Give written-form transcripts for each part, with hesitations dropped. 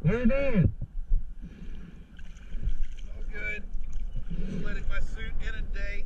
What are you doing? All good. Just letting my suit inundate.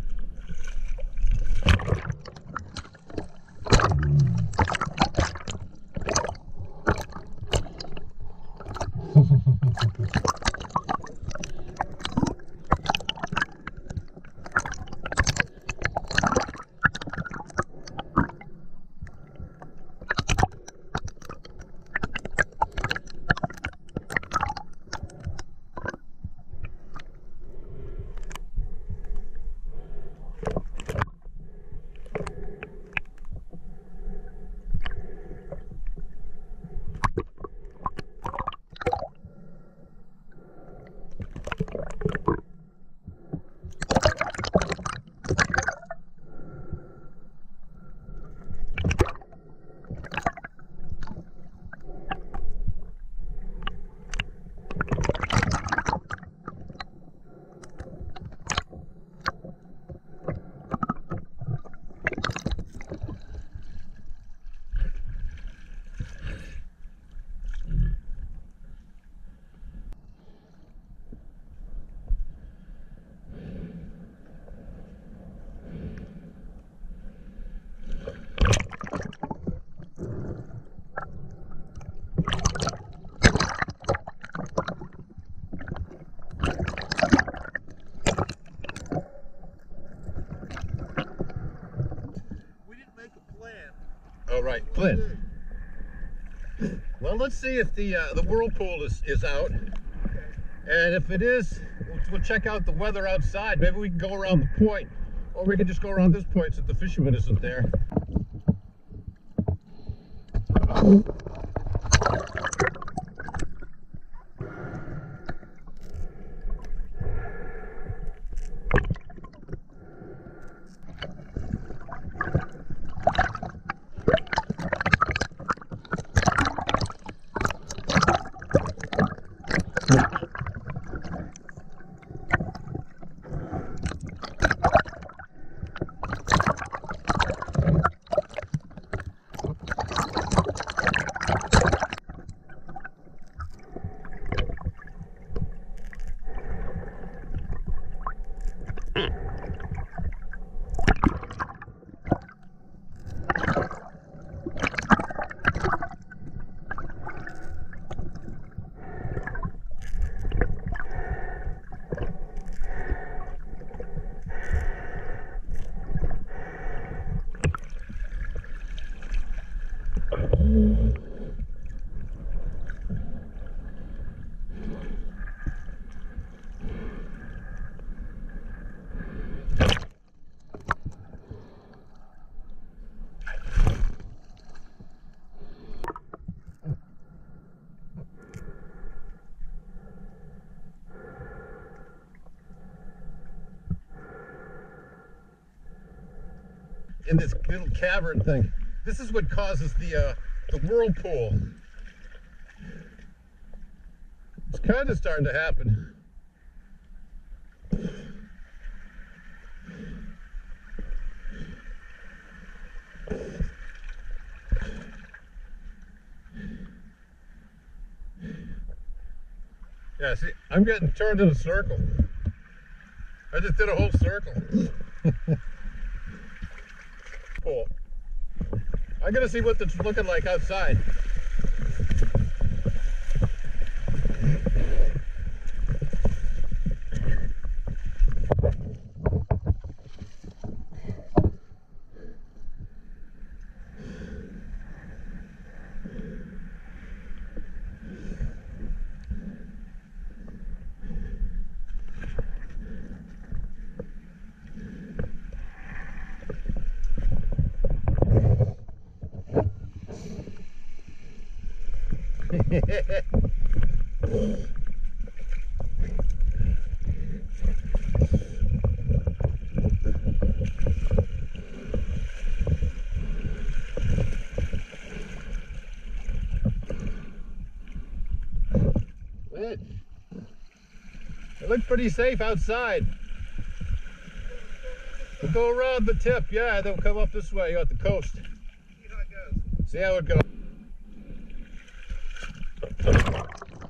All right, Clint. Well, let's see if the whirlpool is out, and if it is, we'll check out the weather outside. Maybe we can go around the point, or we can just go around this point since the fisherman isn't there. In this little cavern thing. This is what causes the whirlpool. It's kind of starting to happen. Yeah, see, I'm getting turned in a circle. I just did a whole circle. Cool. I'm gonna see what it's looking like outside. It looks pretty safe outside. We'll go around the tip, yeah, then we'll come up this way at the coast. See how it goes.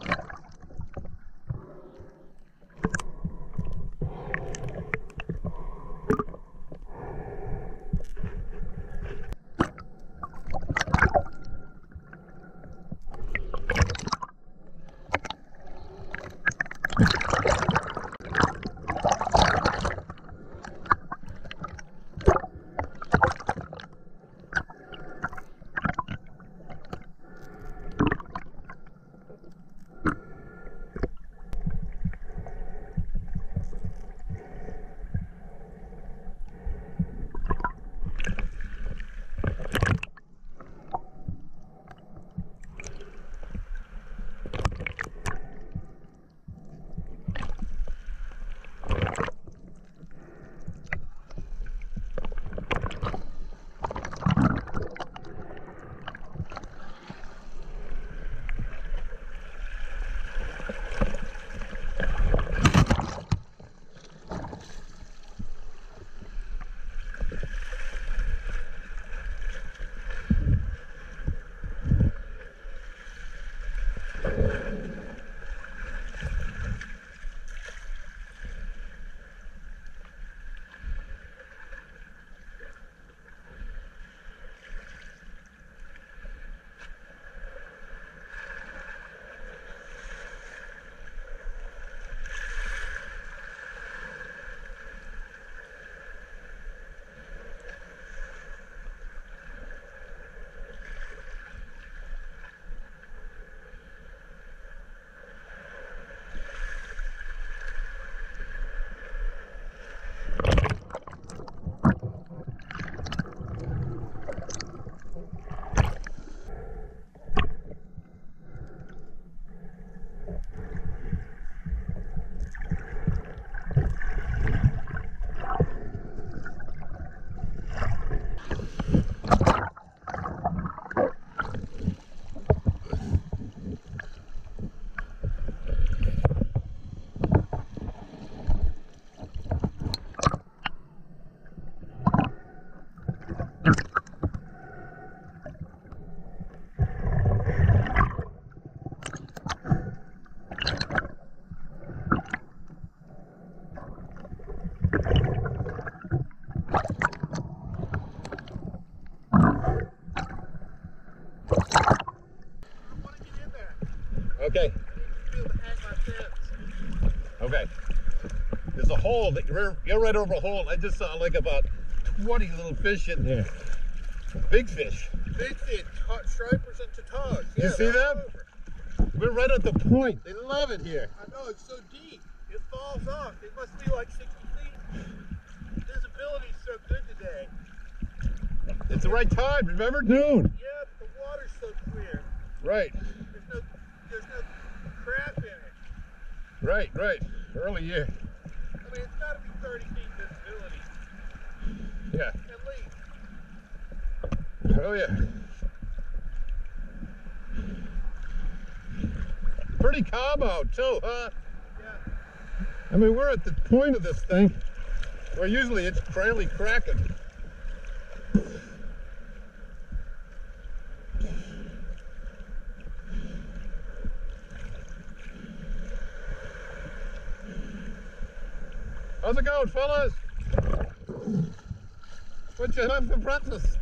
Okay. There's a hole that you're right over a hole. I just saw like about 20 little fish in there. Big fish. Big fish, stripers and tautog. You see them? We're right at the point. They love it here. I know, it's so deep. It falls off. It must be like 60 feet. Visibility's so good today. It's the right time. Remember? Noon. Yeah, but the water's so clear. Right. There's no crap in it. Right. Early year. I mean, it's got to be 30 feet visibility. Yeah. At least. Oh yeah. Pretty calm out too, huh? Yeah. I mean, we're at the point of this thing where usually it's fairly cracking. How's it going, fellas? What you have for breakfast?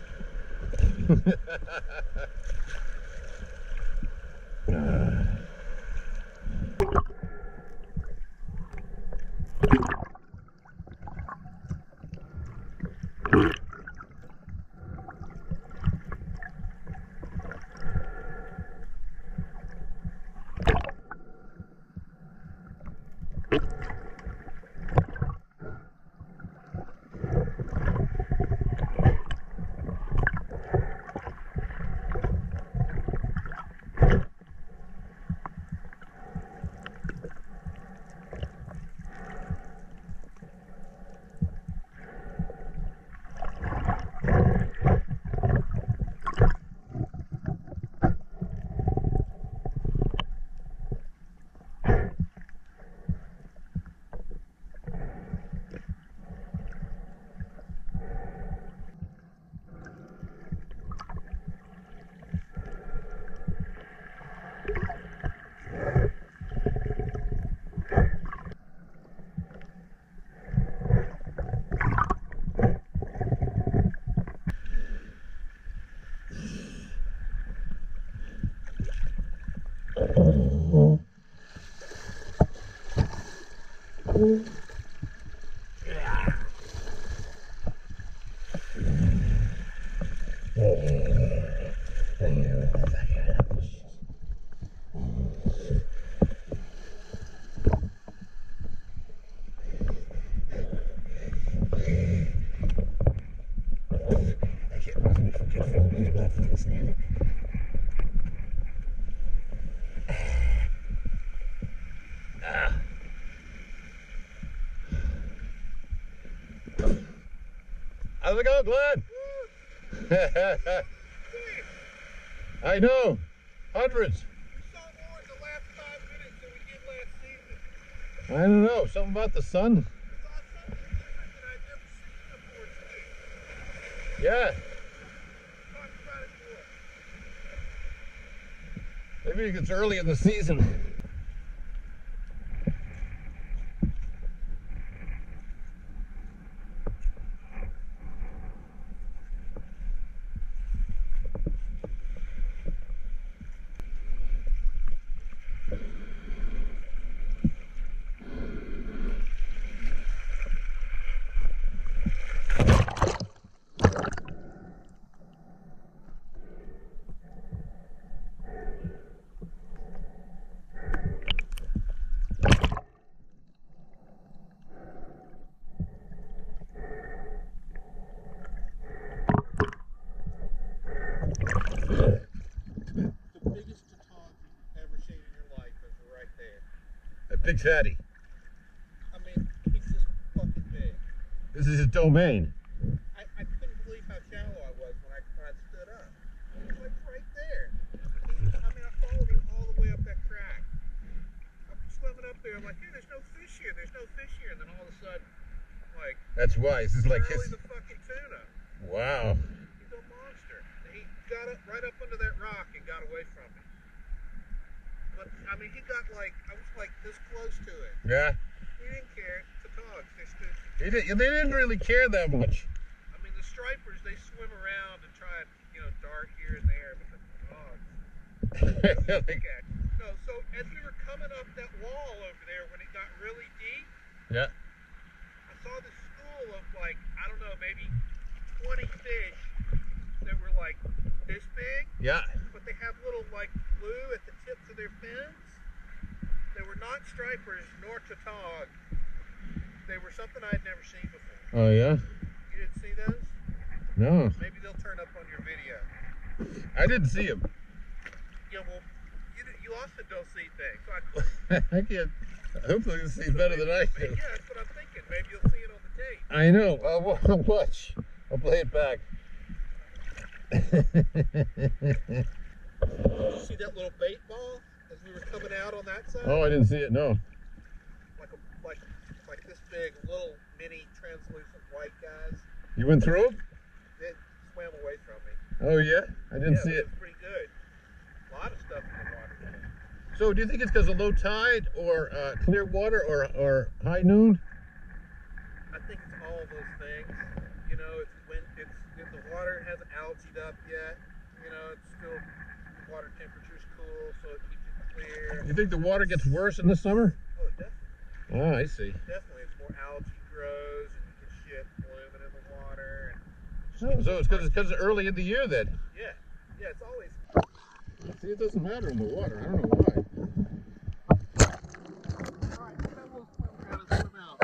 How's it going, Glenn? I know. Hundreds. We saw more in the last 5 minutes than we did last season. I don't know. Something about the sun? We saw something different that I've never seen before, too. Yeah. Talk about it more. Maybe it's early in the season. Big fatty. I mean, he's just fucking big. This is his domain. I couldn't believe how shallow I was when I stood up. He was like right there. I followed him all the way up that track. I'm swimming up there. I'm like, hey, there's no fish here. There's no fish here. And then all of a sudden, like, that's why. This is like his. The fucking tuna. Wow. He's a monster. And he got up right up under that rock and got away from me. But I mean, he got like, I was like this close to it. Yeah. He didn't care. It's a dog. They didn't really care that much. I mean, the stripers, they swim around and try and, dart here and there, but the dogs. No, so as we were coming up that wall over there when it got Yeah. I saw this school of like, I don't know, maybe 20 fish that were like this big, Yeah. but they have little like blue at the tips of their fins. They were not stripers nor tautog. They were something I had never seen before. Oh yeah. You didn't see those? No, Maybe they'll turn up on your video. I didn't see him. Yeah, well, you often don't see things. So I can't. Hopefully, you'll see better than I do. yeah, that's what I'm thinking. Maybe you'll see it on the tape. I know. I'll watch. I'll play it back. Did you see that little bait ball as we were coming out on that side? Oh, I didn't see it. No. Like this big, little mini translucent white guys. You went through it? It swam away from me. Oh yeah. I didn't see It it. was pretty good. A lot of stuff in the water. So, do you think it's because of low tide, or clear water, or high noon? I think it's all of those things. You know, it's when if the water hasn't algaed up yet. You know, it's still the water temperature's cool, so it keeps it clear. You think the water gets worse in the summer? Oh, definitely. Oh, I see. Definitely, it's more algae grows and you get shit blooming in the water. So it's because it's early in the year then. Yeah, it's always. See, it doesn't matter in the water. I don't know why. All right, then we'll swim around and swim out.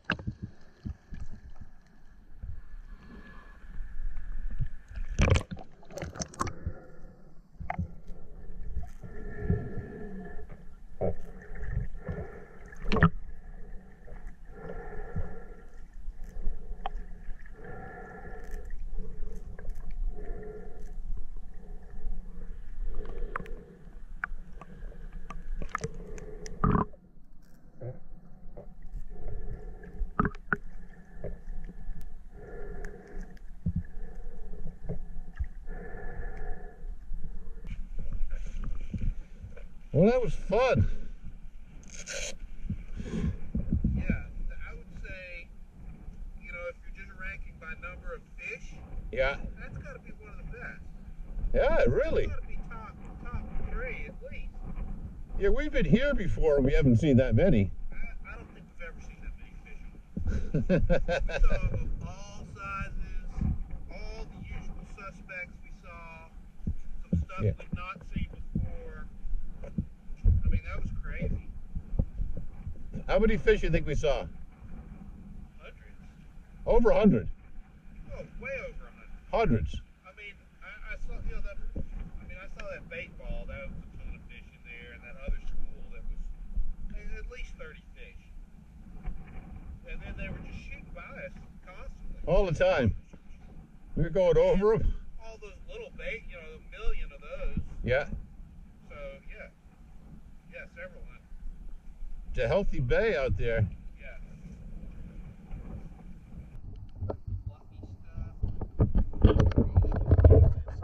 Well, that was fun. Yeah, I would say, you know, if you're just ranking by number of fish, Yeah. that's got to be one of the best. Yeah, really. It's got to be top 3 at least. Yeah, we've been here before and we haven't seen that many. I don't think we've ever seen that many fish. We saw of all sizes, all the usual suspects. We saw some stuff Yeah. we've not seen before. I mean, that was crazy. How many fish do you think we saw? Hundreds. Over 100. Oh, way over 100. Hundreds. I mean, I saw, you know, I saw that bait ball. That was a ton of fish in there, and that other school that was at least 30 fish. And then they were just shooting by us constantly. All the time. We were going over them. All those little bait, you know, a million of those. Yeah. So, yeah, several hundred. It's a healthy bay out there.